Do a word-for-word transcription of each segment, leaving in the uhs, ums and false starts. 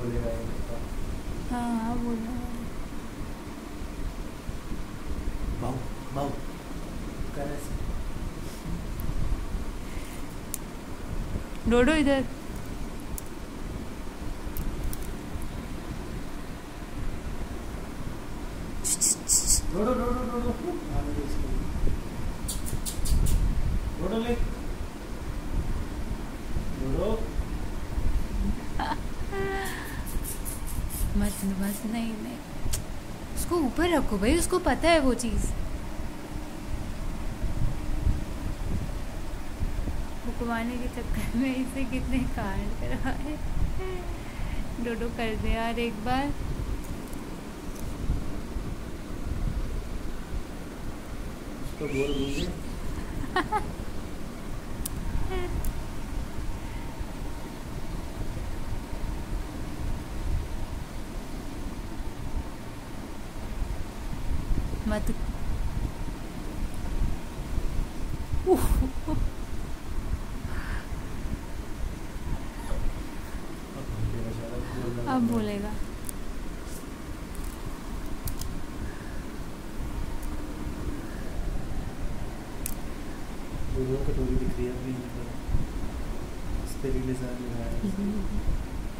बोलेगा ये तो। हाँ हाँ बोलना। बाऊ बाऊ कर ऐसे। डोडो इधर। डोडो डोडो डोडो आने दो इसको। डोडो ले। डोडो मत मत नहीं नहीं, उसको ऊपर रखो भाई, उसको पता है वो चीज़। घुमाने के चक्कर में इसे कितने कांड करवाए। डोडो कर दे यार एक बार। उसको बोल दूंगी। मत अब बोलेगा। डोडो कटोरी दिख रही है अपनी यहाँ पर। इस पे रिलीज आ रहा है।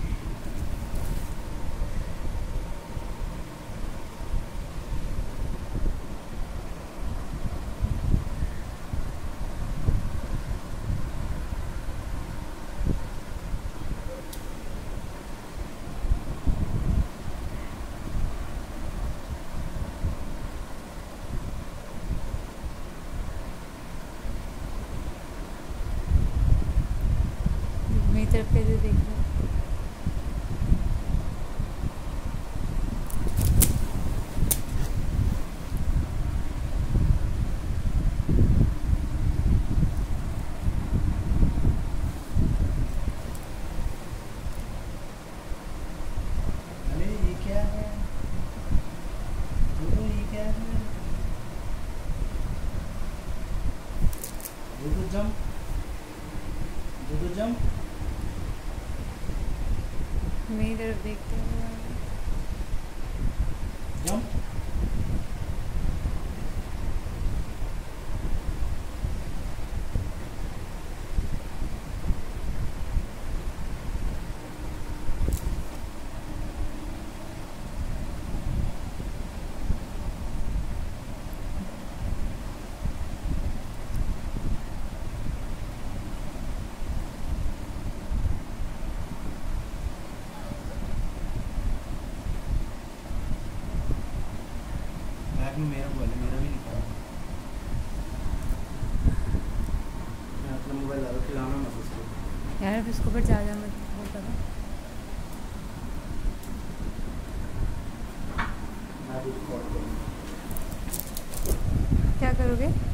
मेरी तरफ कैसे देख रहा है। अरे ये क्या है? डोडो ये क्या है? Dodo jump. Dodo jump. मेरी तरफ देखते हुए जंप। बैग में मेरा मोबाइल है, मेरा भी निकालो। मैं अपना मोबाइल ला दो, खिलाना मत उसको। यार, अब इसके ऊपर ज़्यादा मत वो करो। मैं भी रिकॉर्ड करूँगा। क्या करोगे?